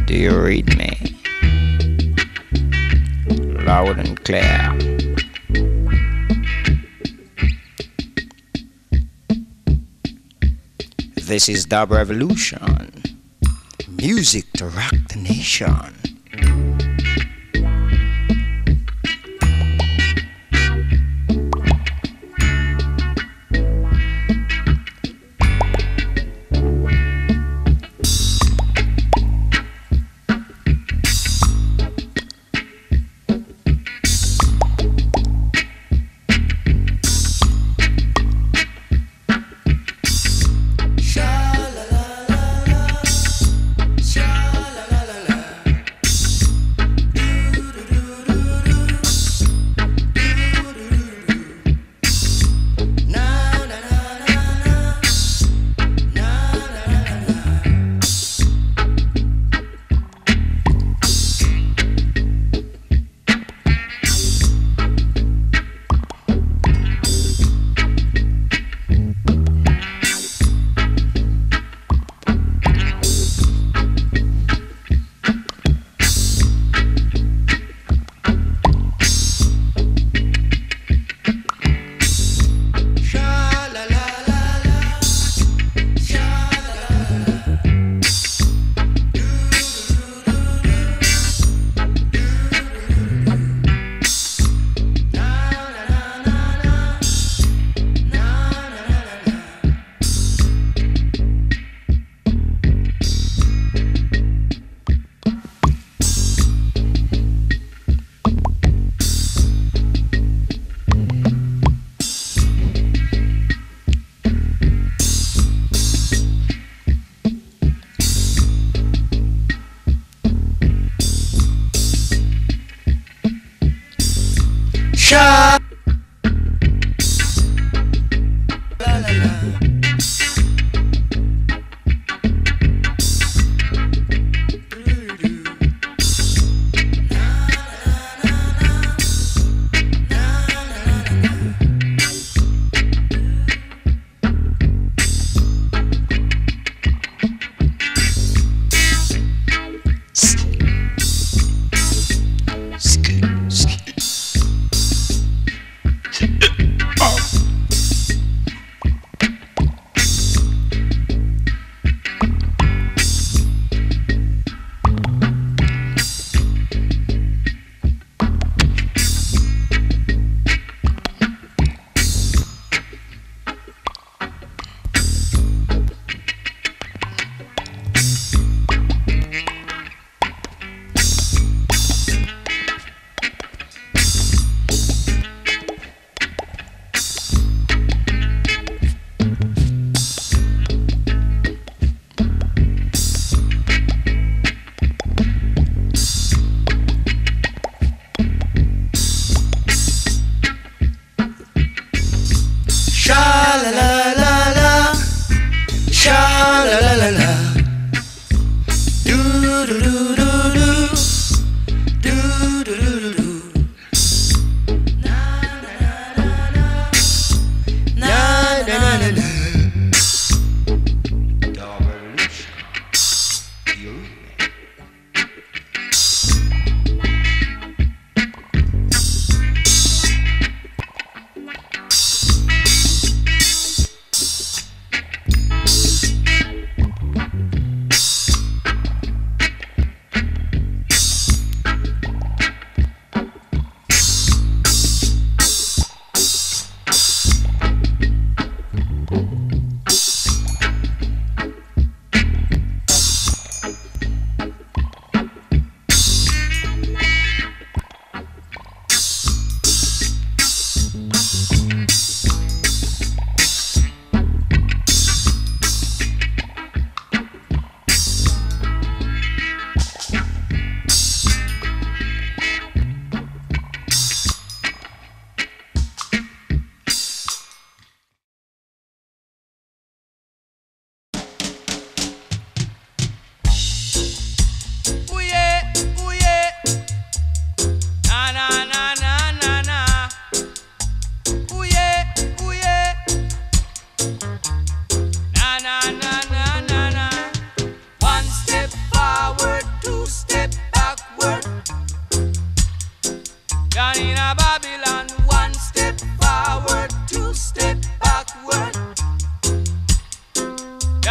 Do you read me? Loud and clear. This is Dub Revolution. Music to rock the nation.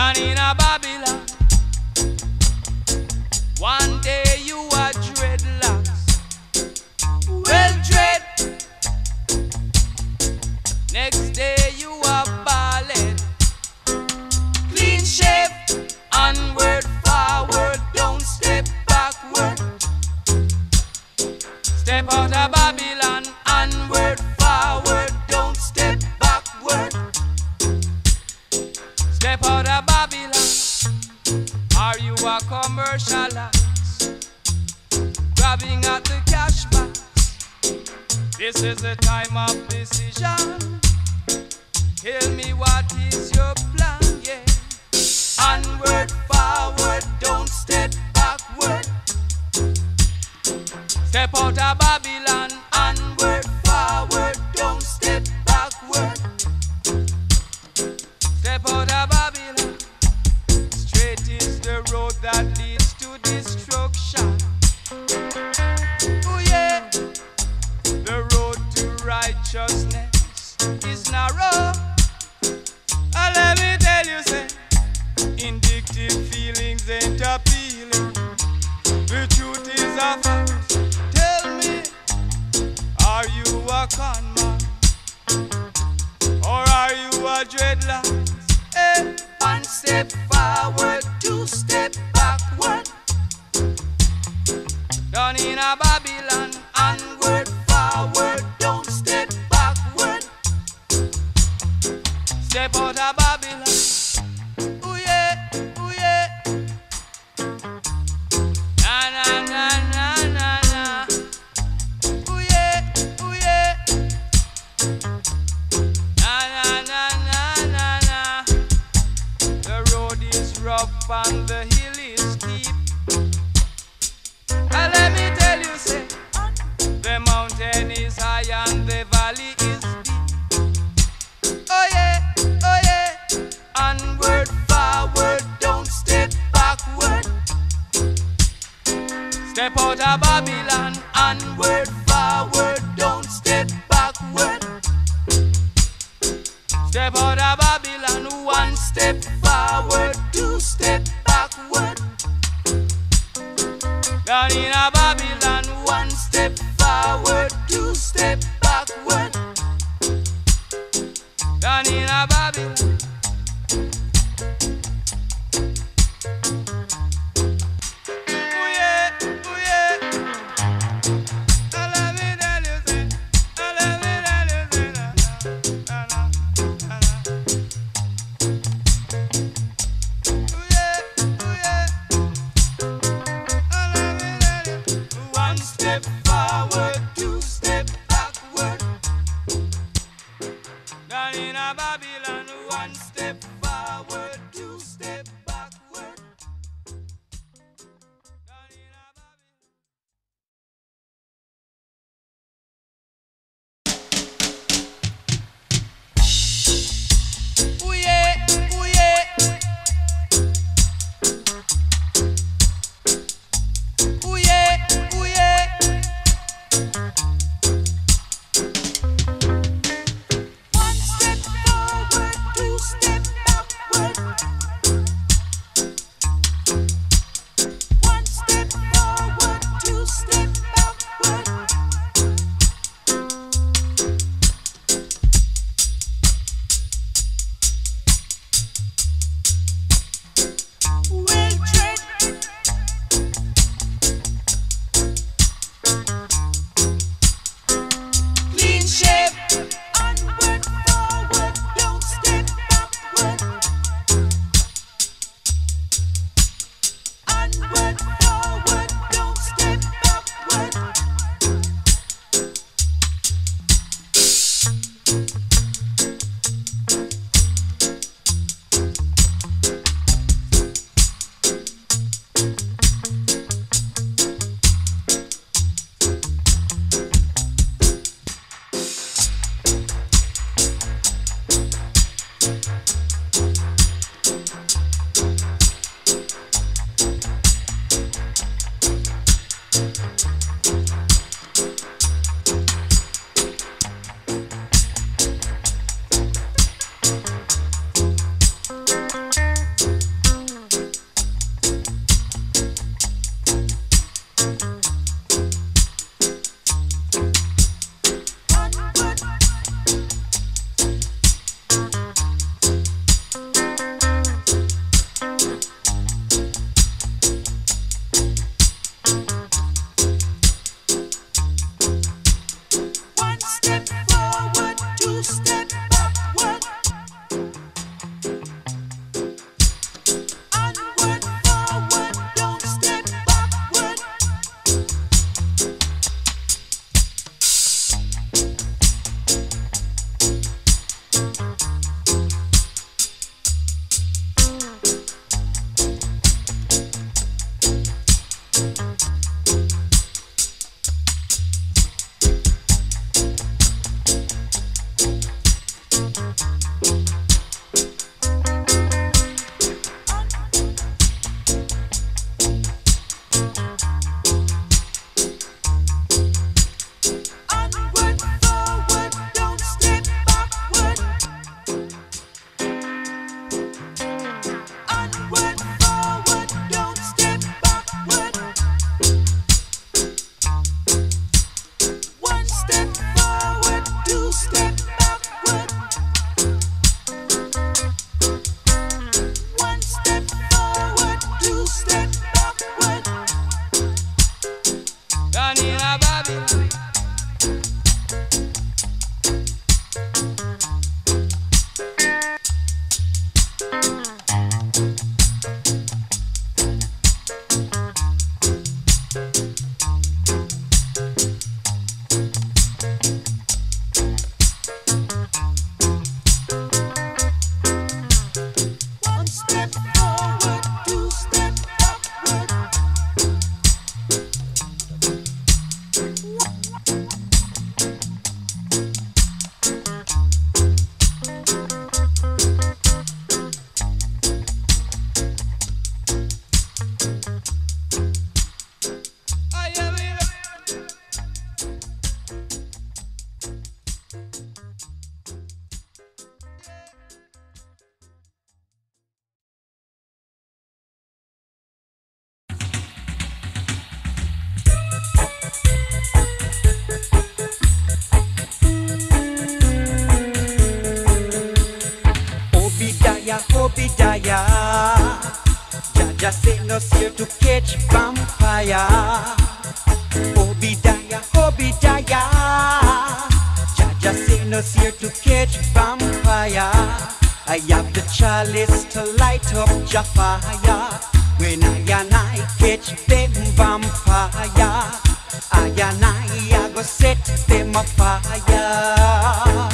down in a Babylon. One day you are dreadlocks, well dread. Next day you are ballad, clean shape. Onward, forward, don't step backward. Step out of Babylon. Onward, forward, don't step backward. Step out of Babylon. Are you a commercialist, grabbing at the cash box? This is the time of decision. Tell me what is your plan, yeah. Onward, forward, don't step backward. Step out of Babylon. Onward, forward, don't step backward. Step out of Babylon. Straight is the road that leads to destruction. Oh yeah, the road to righteousness is narrow. Let me tell you, say, indictive feelings ain't appealing. The truth is a fact. Tell me, are you a con man? Or are you a dreadlock? Hey, one step forward, two step backward. Down in a Babylon. Onward, forward, don't step backward. Step out of Babylon. Ooh yeah, ooh yeah. Na na na na na na. Ooh yeah, ooh yeah. Na na na na na na. The road is rough and the hill is steep. And let me tell you, say, the mountain is high and the valley is deep. Oh yeah, oh yeah. Onward, forward, don't step backward. Step out of Babylon. Onward, forward, don't step backward. Step out of Babylon. One step forward, two step backward. Down in a Babylon. One step forward, two step backward. Down in a Babylon. Obadiah, Jaja sent us here to catch vampire. Obadiah, Jaja sent us here to catch vampire. I have the chalice to light up your fire. When I and I catch them vampire, I and I go set them afire.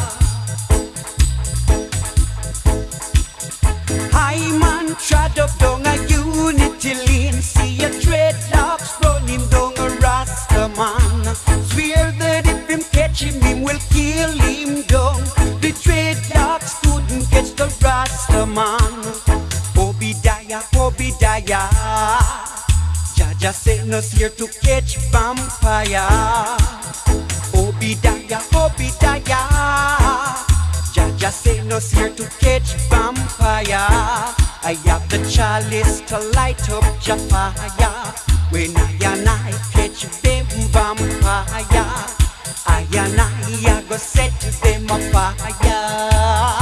I man trod up down a Unity lane, see a dreadlocks running down a Rasta man. Swear that if him catch him will kill him down. The dreadlocks couldn't catch the Rasta man. Obadiah, Jaja sent us here to catch vampire. Obadiah, Jaja sent us here to catch vampire. I have the chalice to light up your fire. When I and I catch them vampire, I and I go set them afire.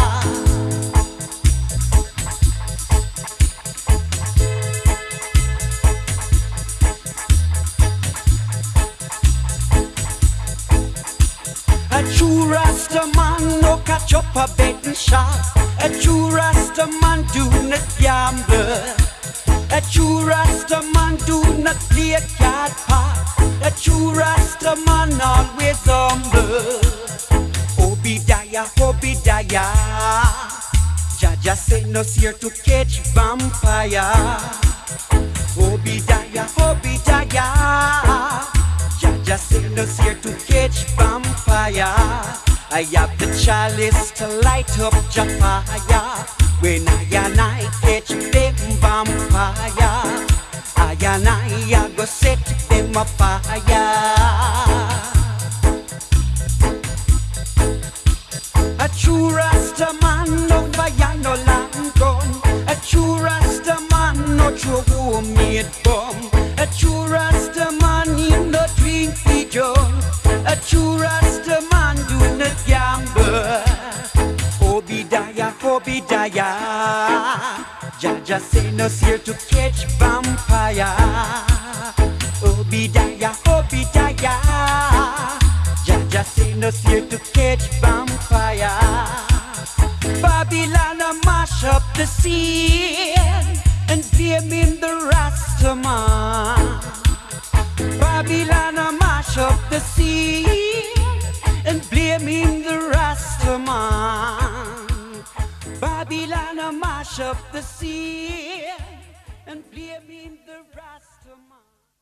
A true Rasta man no catch up a betting shop. A true Rasta man do not gamble. A true Rasta man do not play card part. A true Rasta man always humble. Obadiah, Jaja sent us here to catch vampire. Obadiah, Jaja sent us here to catch vampire. I have the chalice to light up your fire. When I and I catch them vampire, I and I go set them afire. A true Rasta man no fire no long gun. A true Rasta man no true homemade bomb. A true Rasta man in no drink the junk. A true Rasta man do not gamble. Obadiah, Jaja sent us here to catch vampire. Obadiah, Jaja sent us here to catch vampire. Babylon mash up the scene and blame him the Rasta man. Babylon mash up the scene and blame him the Rasta man. Babylon mash up the scene and blame him the Rasta man.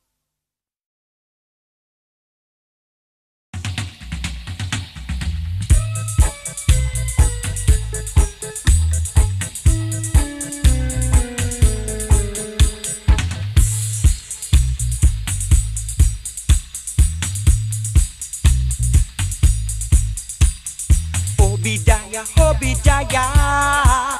Obadiah.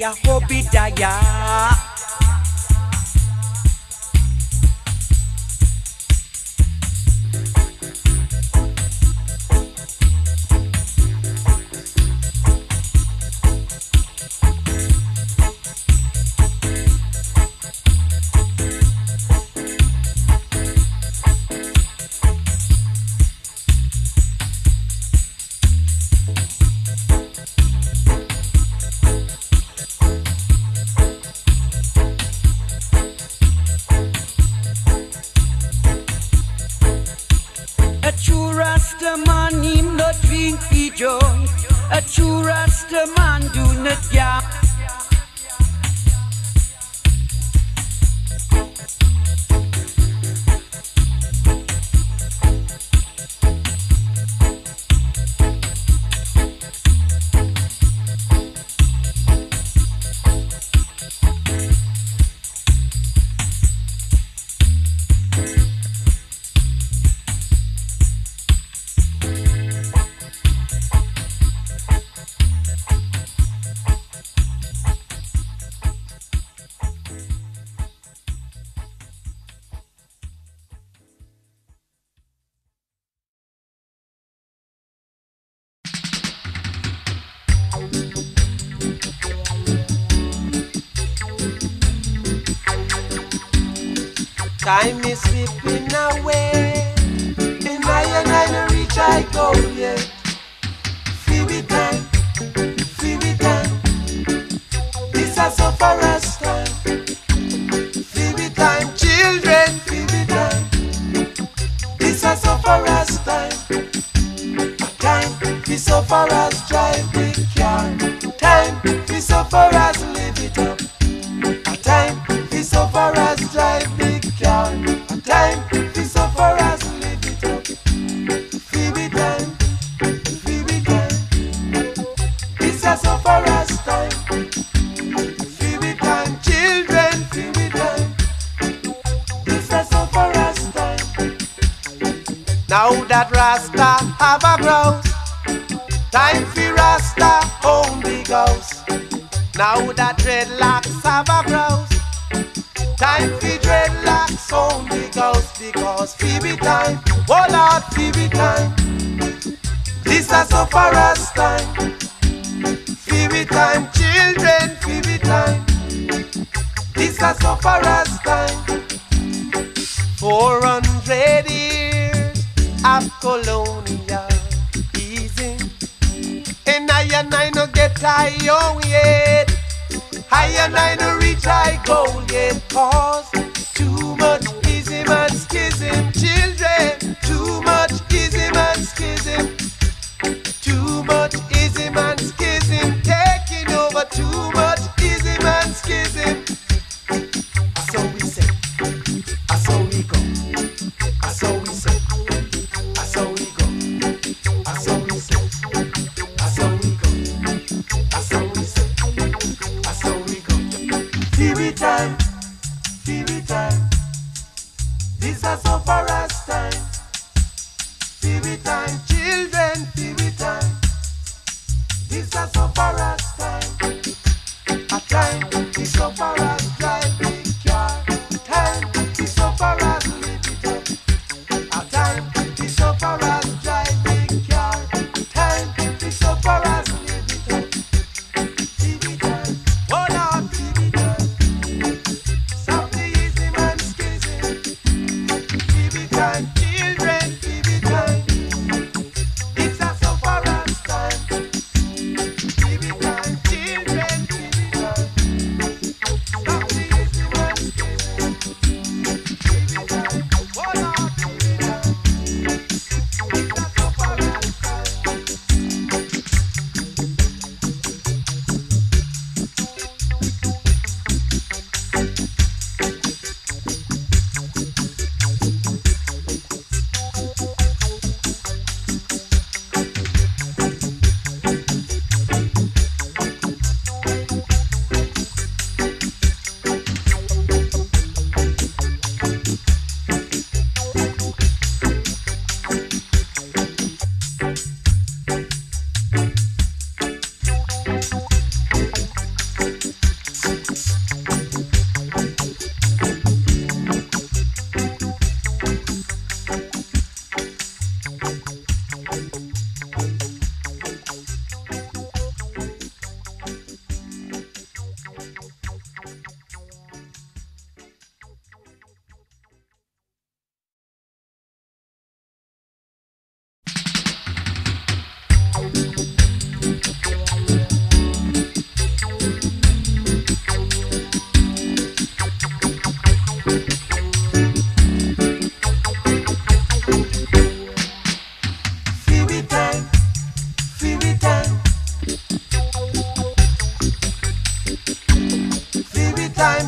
Obadiah, Obadiah. A true Rasta man, him not drink fi drunk. A true Rasta man do not yam. Time is slipping away, and I no reach I go yet. Feel it time, this is so far as time. Feel it time, children, feel it time, this is so far as time. Time is so far as drive big car. Time is so far as live it up. Time is so far as drive big car. Time is so far as live it up. Feel it time, this is so far as time. Feel it time, children, feel it time, this is so far as time. Now that Rasta have a grouse, time for Rasta own big house. Now that dreadlocks have a grouse, time for dreadlocks own big house. Because Phoebe time, oh Lord Phoebe time, this is so far as time. Phoebe time, children, Phoebe time, this is so far as time. 400 years of colonial easing, and I no get high yet. I no reach high goal yet. Cause too much ism and schism, children. Too much ism and schism. Too much ism and schism, taking over. Too much ism and schism. So we say, so we go. So we say, so we go. So we say, so we go. So we say, so we go. TV time, this is so far as time. TV time, children, TV time, this is so far as time. A time is so far as drive big car. Time is so far as live it up. A time is so far as drive big car. Time is so far as live it up. TV time, oh Lord, TV time. Stop the easy man schism. TV time, children, TV time. It's a so far as time. TV time, children.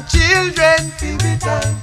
children, TV time.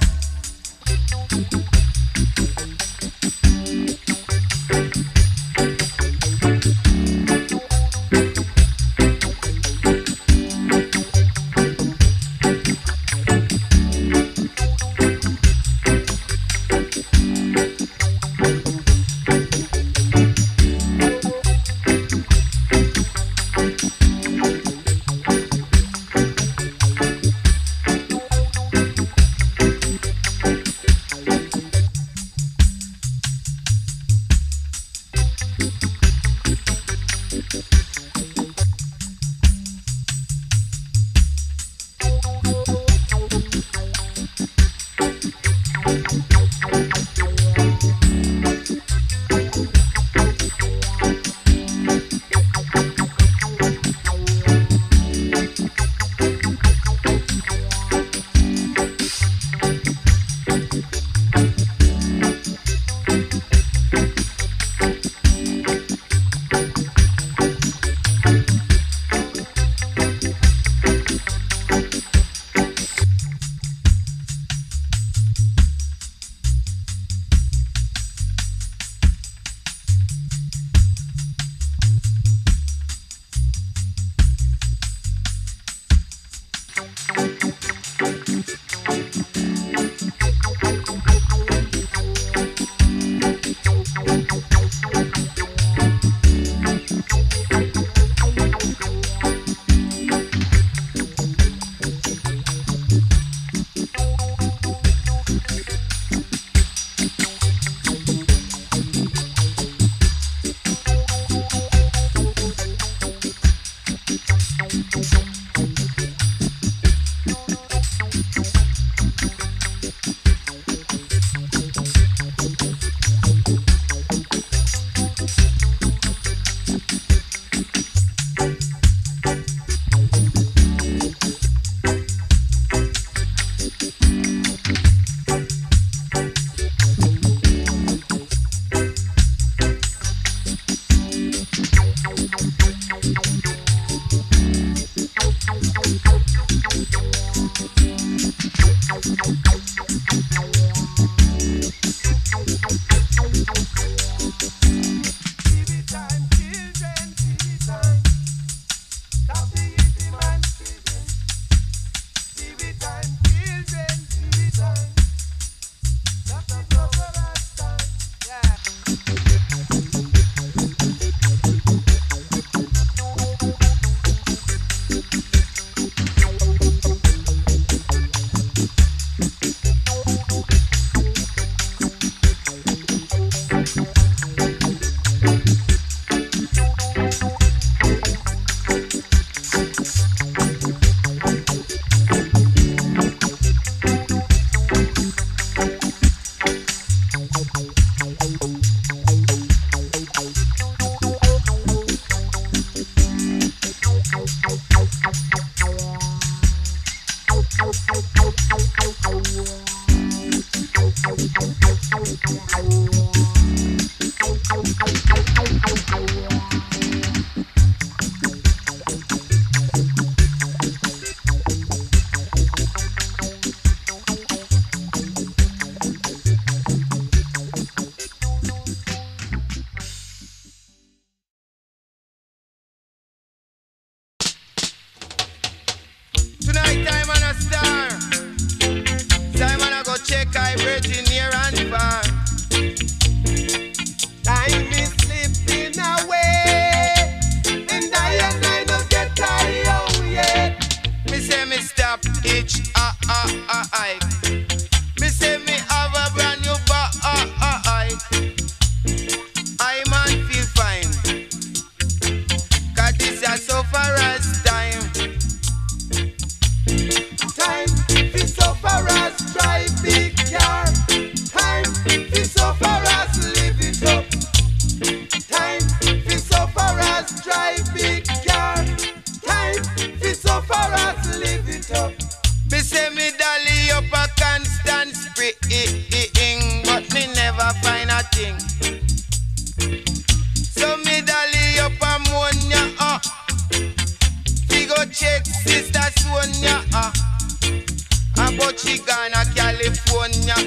she gonna California.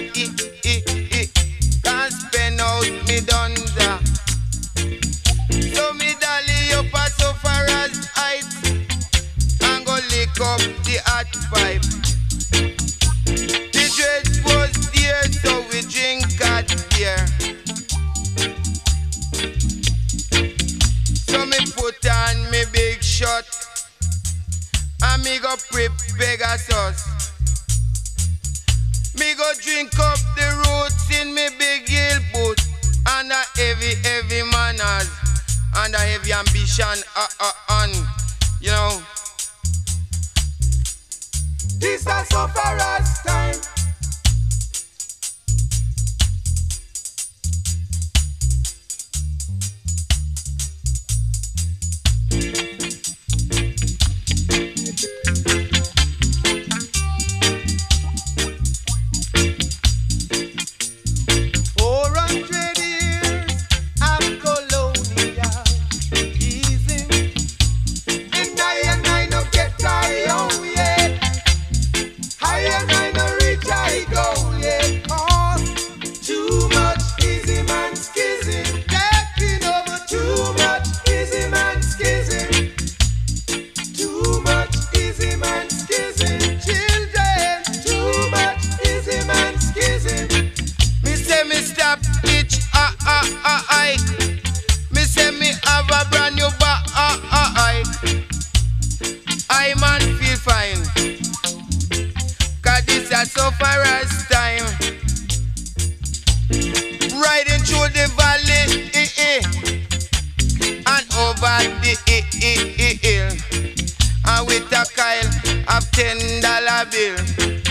Can't spend out me dunza. So me dolly up a so far as heights and go lick up the hot pipe. The dread was there, so we drink hot beer. So me put on me big shot and me go prep Pegasus. Me go drink up the roots in me big hill boot and a heavy manners and a heavy ambition on, you know. This is so far as time. So far as time, riding through the valley and over the hill, and with a Kyle of $10 bill.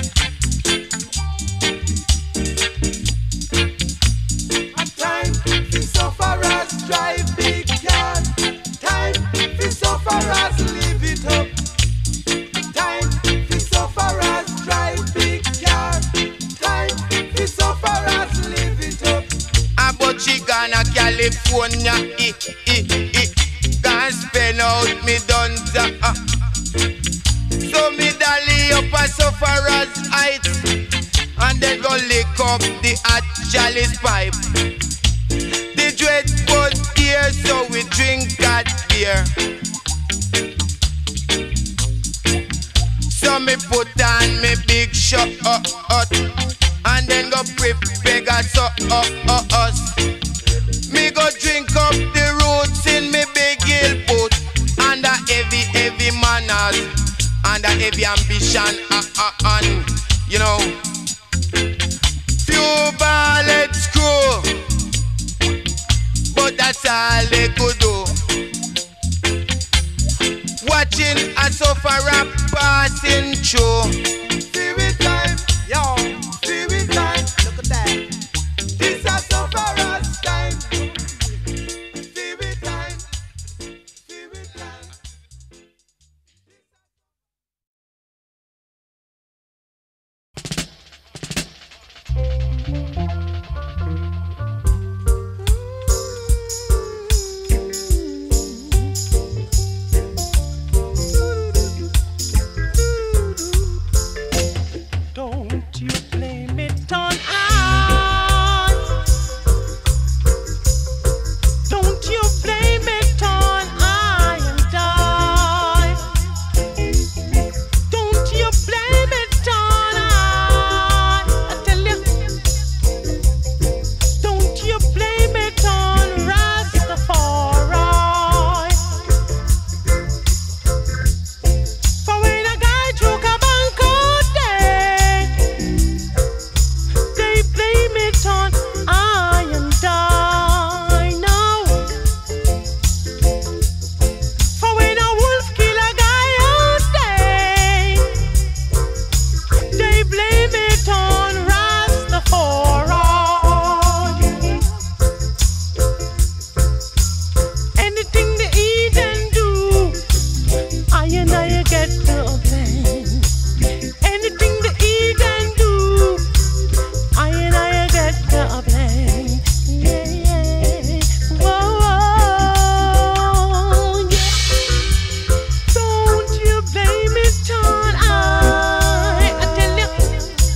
Time is so far as drive big car. Time is so far as live it up. Time is so far as drive big car. Time is so far as live it up. But she gonna California, can't spend out me dunza. So me dolly up a so far as heights and then go lick up the hot chalice pipe. The dread was here, so we drink hot beer. So me put on me big shot and then go prep Pegasus. Me go drink up the roots in me big hill boot and a heavy manners and a heavy ambition on, you know. Few ballets screw, but that's all they could do. Watching a sufferer passing through. Spirit time, yo, spirit time. Look at that. This is so far as time. Spirit time, spirit time. Don't you blame it on I. Don't you blame it on I and I. Don't you blame it on I tell you. Don't you blame it on Rastafari. For when a guy choke a bank out there, they blame it on I and I now. For when a wolf kill a guy out there, they blame it on Rastafari. Anything they eat and do, I and I get to blame. Anything they eat and do, I and I get to blame. Yeah, yeah. Whoa, whoa, yeah. Don't you blame it on I tell you.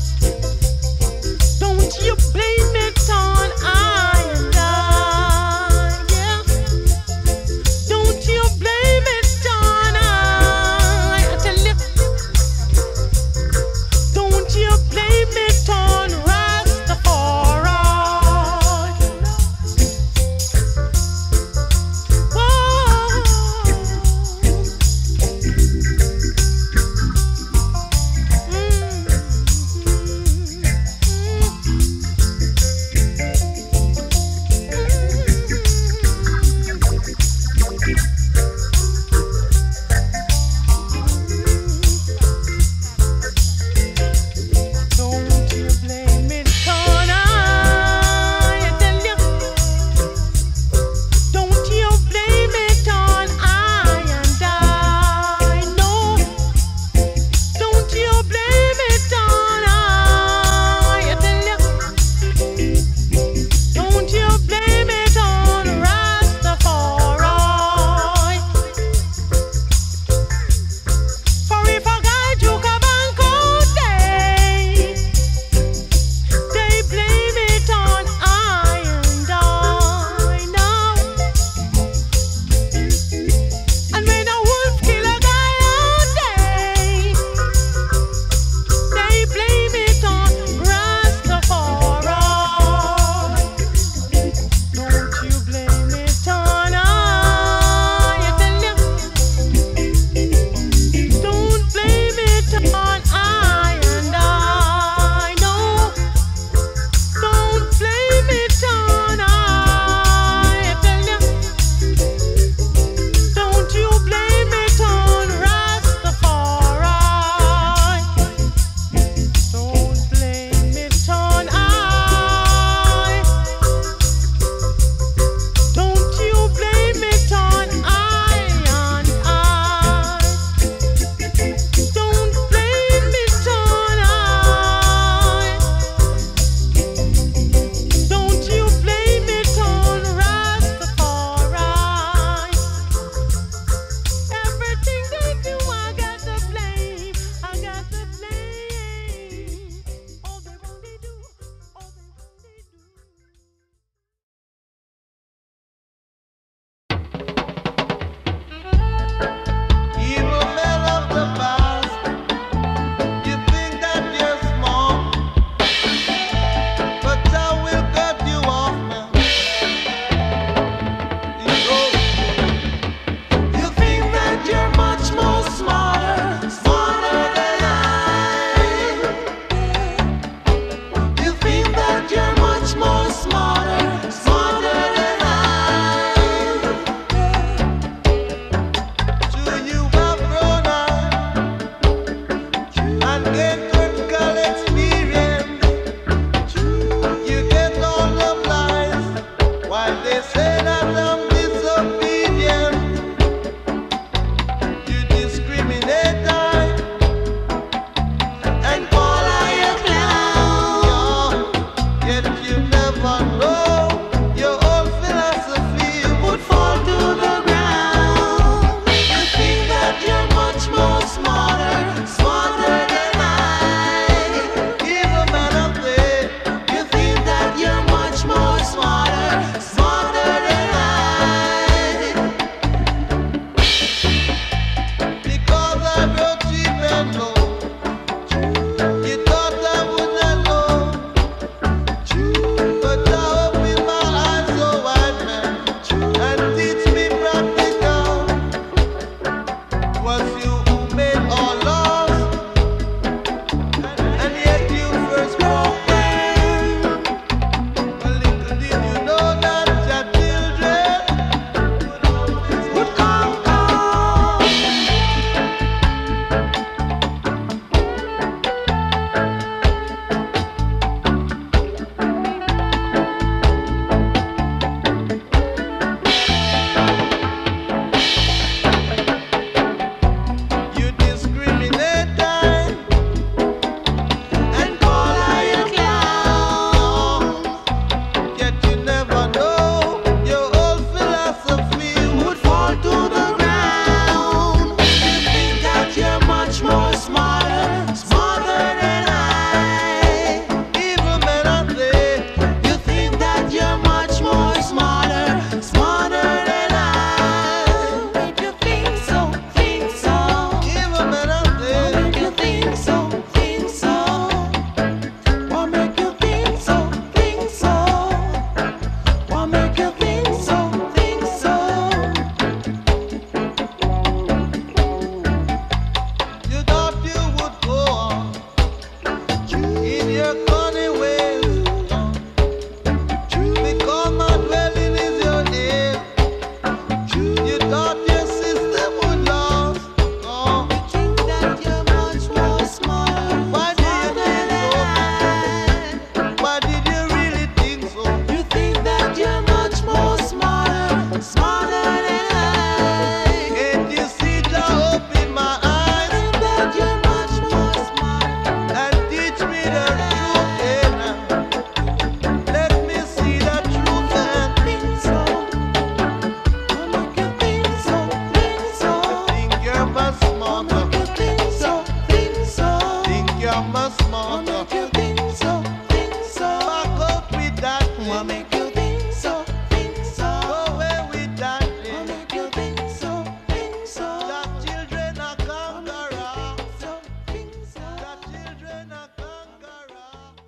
must smart. What make you think so, think so? Back up with that. What make you think so, think so? Go away with that. What make you think so, think so? That children are conqueror. So, think so? That children are conqueror.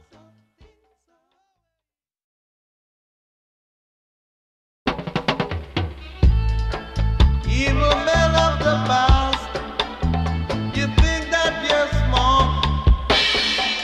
Evil men of the past, you think that you're smart.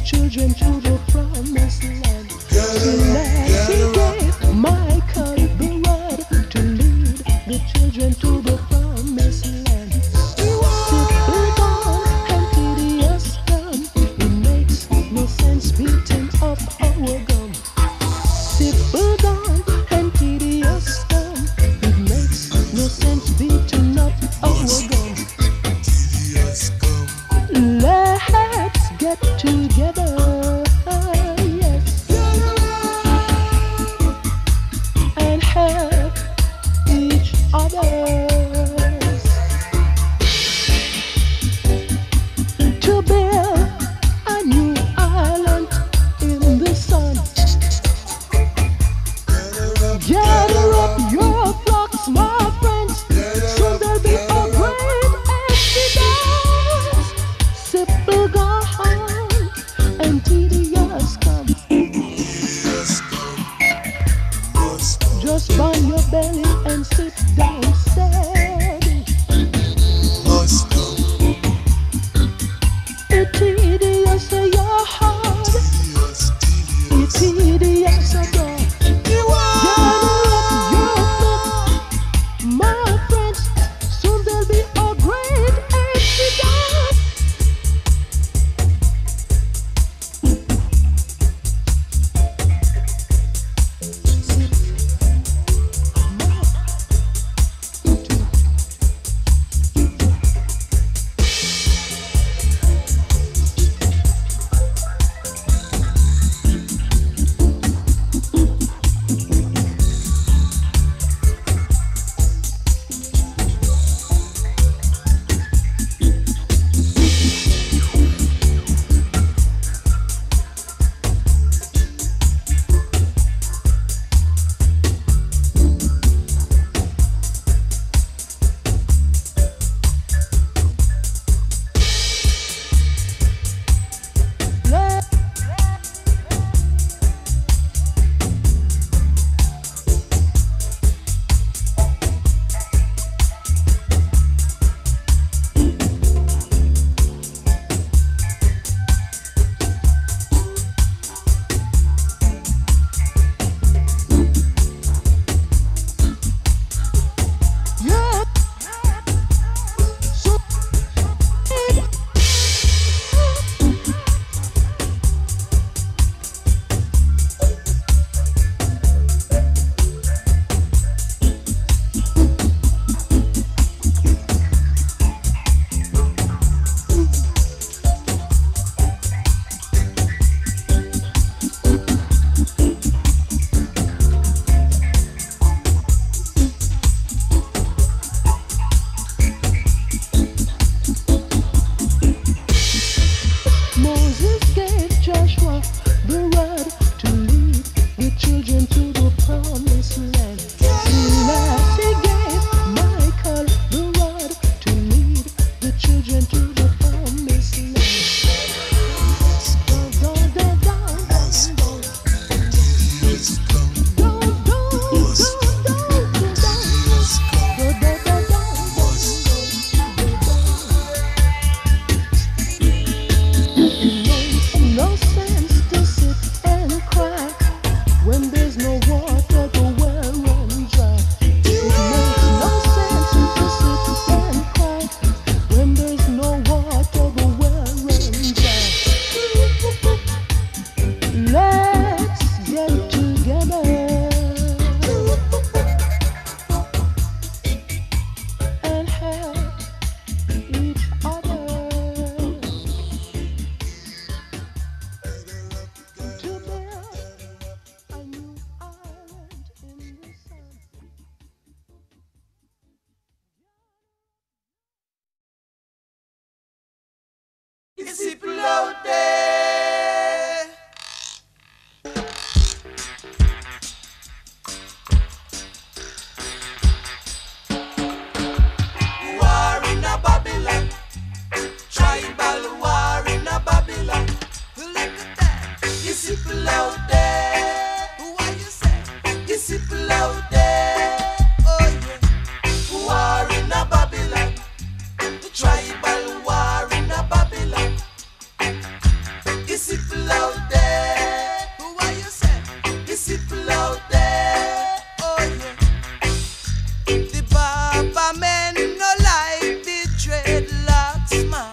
children to the promised land. Selassie gave Michael the word to lead the children to the promised land. Simple dawn and tedious done, it makes no sense beating up our gun. Simple dawn and tedious done, it makes no sense beating up our gun. Let's get together, yes, and help each other to build a new island in the sun. Gather up your flocks, my friends, so there'll be a great exodus. Simple gone and people out there. Who are you say? These people out there. Oh yeah. The Baba men no like the dreadlocks man.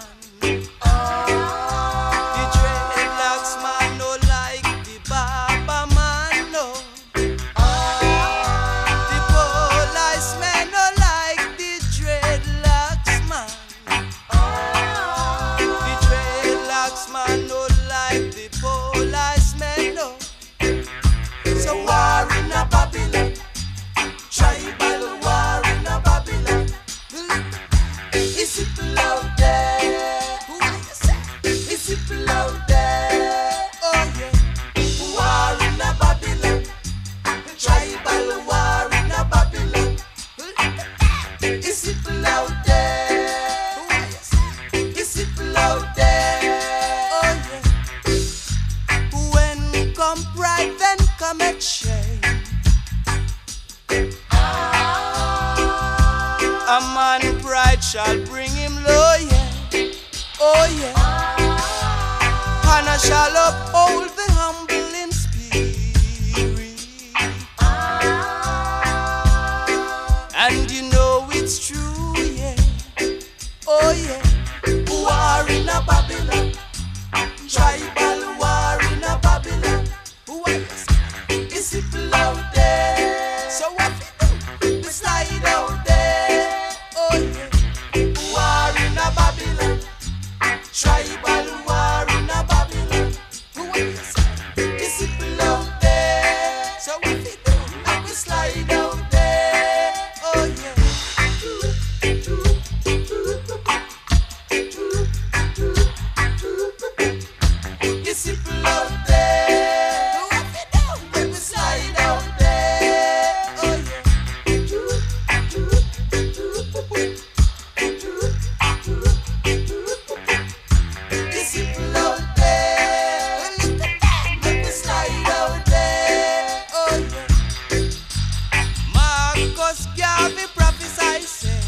The dreadlocks man no like the Baba man no. The police men no like the dreadlocks man. The dreadlocks man no like the police men no. So war in a Babylon, tribal war in a Babylon. Is people out there? Who are you say? Is people out there? Oh yeah. War in a Babylon, tribal war in a Babylon. Is people out there? Who are you say? Is people out there? Oh yeah. When come pride, then come shame. A man pride shall bring him low, yeah. Oh yeah. And I shall uphold the humble in spirit. And you know it's true, yeah. Oh yeah. War in a Babylon, tribal war in a Babylon. Who are you? Is people out there? So what we do? We slide out there. Oh yeah. War in a Babylon, tribal war in a Babylon. Who are you say? Is people out there? So what we do? We slide out there. Oh yeah. Is people out there? What we do? We slide out there. Oh yeah. Is people out there? Look at that. We slide out there. Oh yeah. Marcus Garvey prophesy say,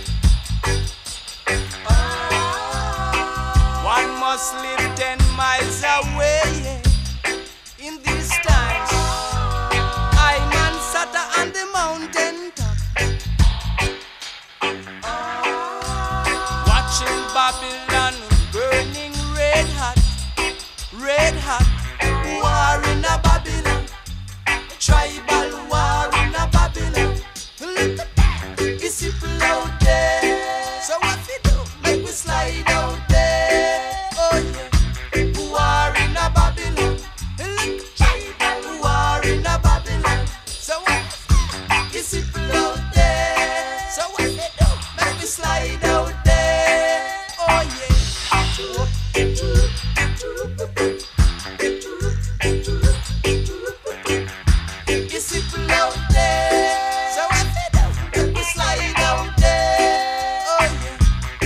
one must live 10 miles away, yeah. In these times, I man sat on the mountain top, watching Babylon burning red hot, red hot. War in a Babylon, tribal war in a Babylon. Look at that, it's people out there. So what we do? Make we slide out there. Oh yeah. War in a Babylon. Look, tribal war in a Babylon. So what? Is people out there? So what we do? Make we slide out there. Oh yeah. Is people out there? So what we do? Make we slide out there. Oh yeah.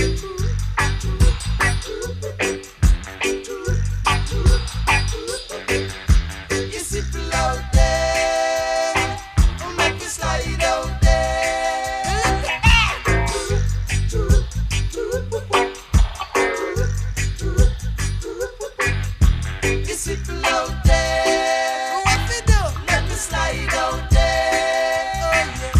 Is people out there? Make we slide out there. Look at that. Is people out there? What we do? Make we slide out there. Oh yeah.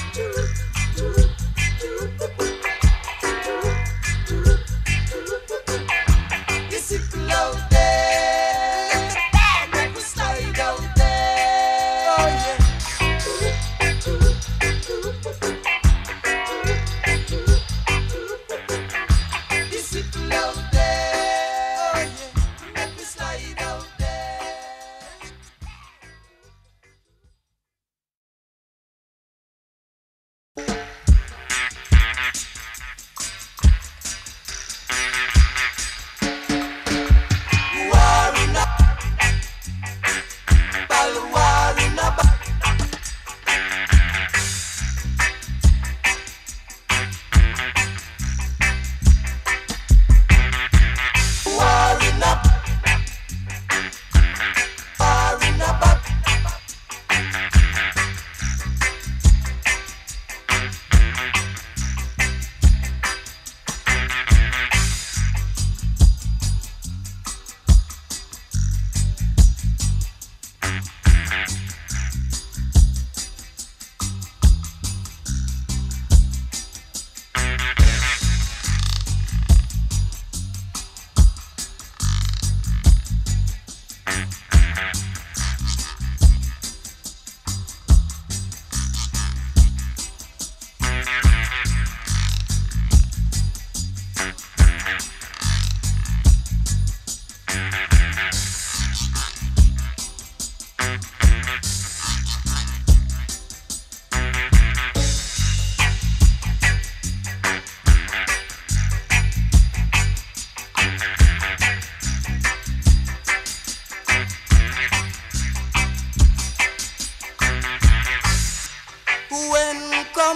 Is people out there? Look at that. Make we slide out there. Oh yeah. Is people out there? Oh yeah. Make we slide out there.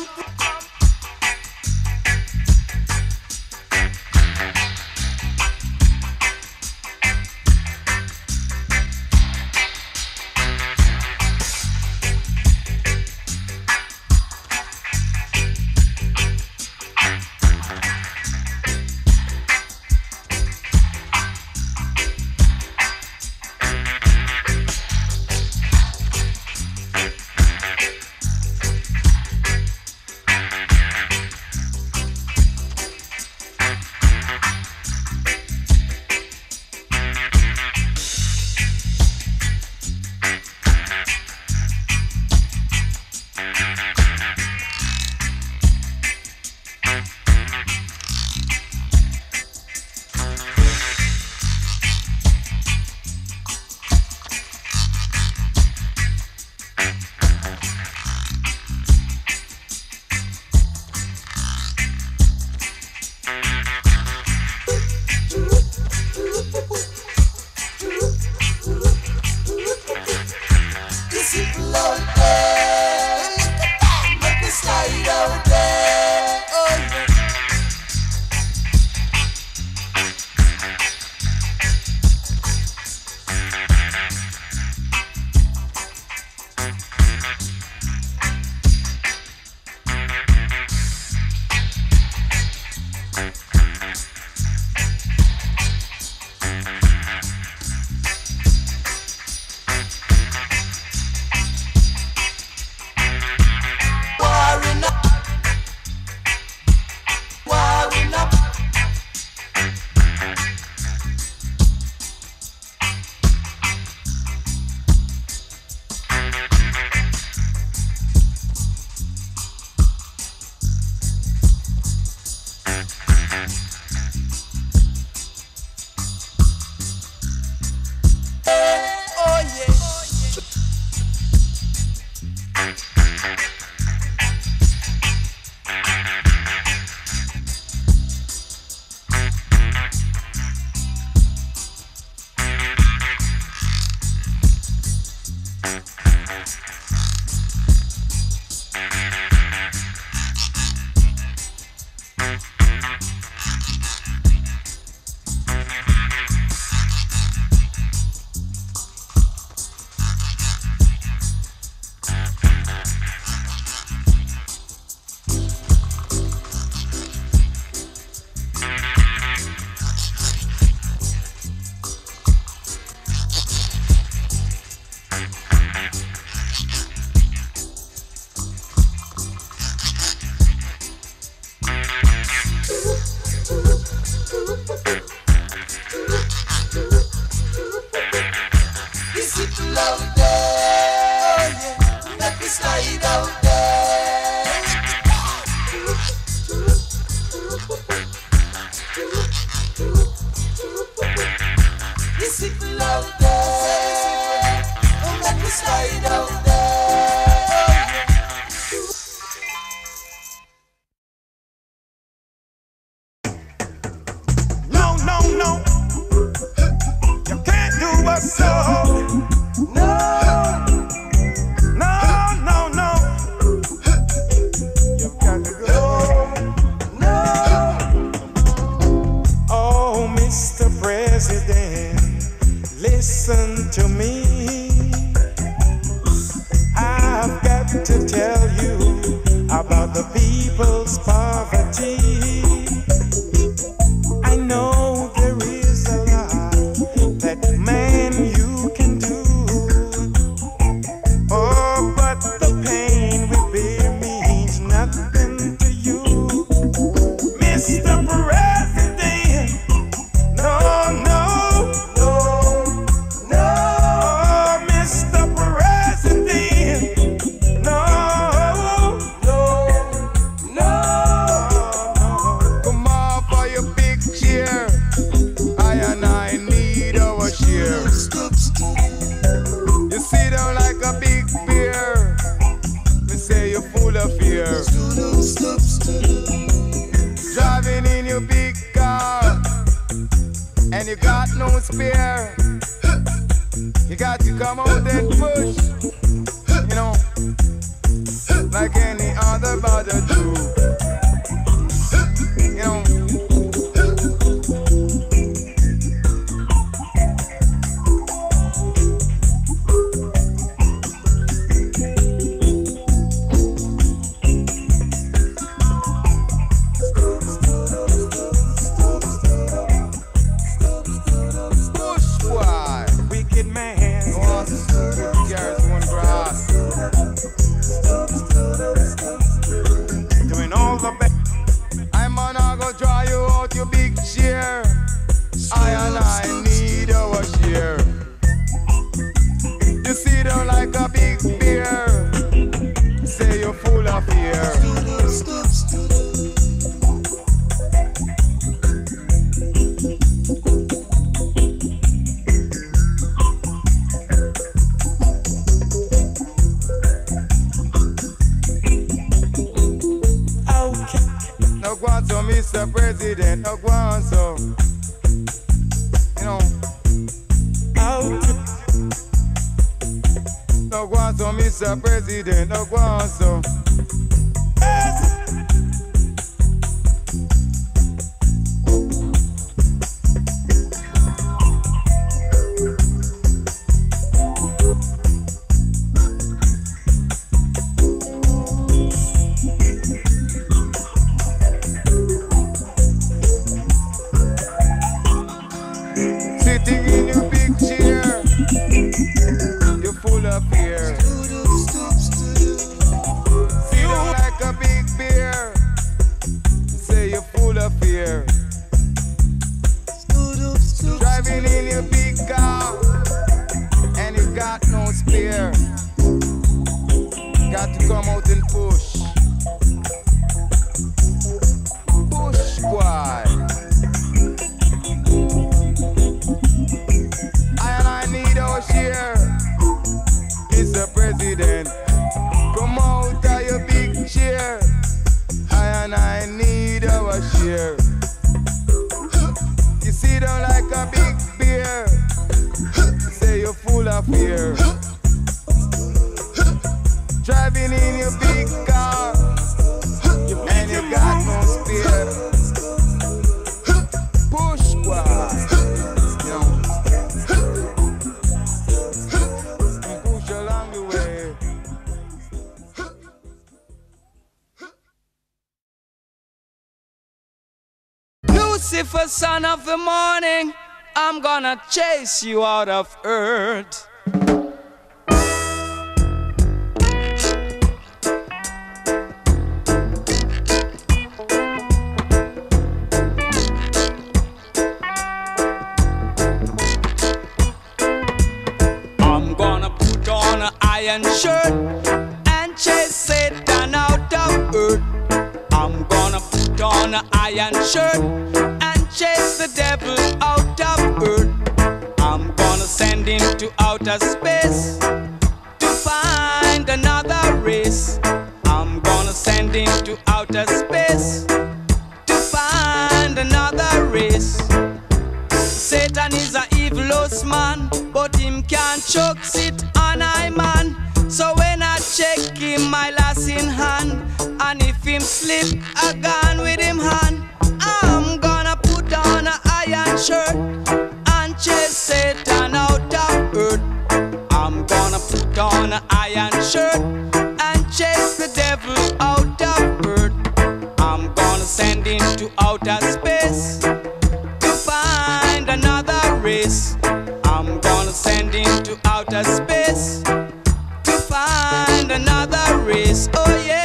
Like any other body. gotta do. You know. I need our share. You see them like a big bear. Say you're full of fear. No guan so, Mr. President, no guan so. You know, no guan so, Mr. President, no guan so. Sitting in your big chair, you're full of fear. Feeling like a big bear, say you're full of fear. Driving in your big car, and you got no spare. Got to come out and push. Push, boy. I need our share, Mr. President. Come out of your big chair. I need our share. You see them like a big bear. Say you're full of fear. Driving in your big car, and you got no spare. Push, boy. Lucifer, son of the morning, I'm gonna chase you out of earth. I'm gonna put on an iron shirt and chase Satan out of earth. I'm gonna put on an iron shirt and chase the devil out of earth. I'm gonna send him to outer space to find another race. I'm gonna send him to outer space to find another race. Satan is a evilous man, but him can't choke sit on I man. So when I check him, my lass in hand, and if him slip a gun with him hand, I'm gonna put on an iron shirt and chase Satan out of earth. I'm gonna put on an iron shirt and chase the devil out of earth. I'm gonna send him to outer space to find another race. I'm gonna send him to outer space to find another race. Oh yeah.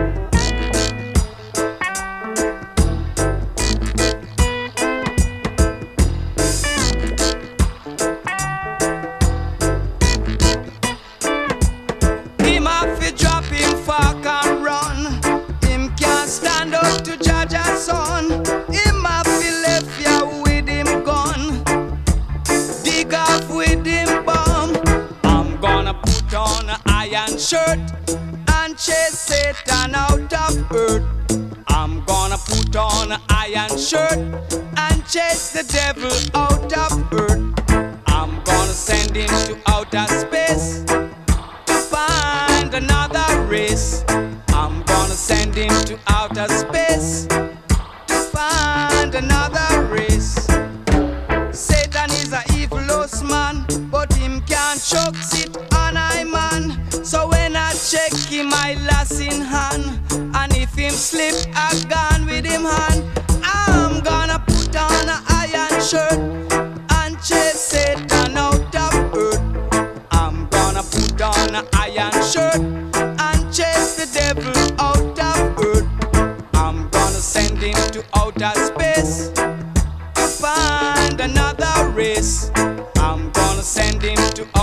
Him have to drop him fork and run. Him can't stand up to judge a son. Him have to left ya with him gun. Dig off with him bomb. I'm gonna put on an iron shirt and chase Satan out of earth. I'm gonna put on an iron shirt and chase the devil out of earth. I'm gonna send him to outer space to find another race. I'm gonna send him chucks it on I man. So when I check him, I lost in hand. And if him slip, I gone with him hand. I'm gonna put on a iron shirt and chase Satan out of earth. I'm gonna put on a iron shirt and chase the devil out of earth. I'm gonna send him to outer space to find another race. I'm gonna send him to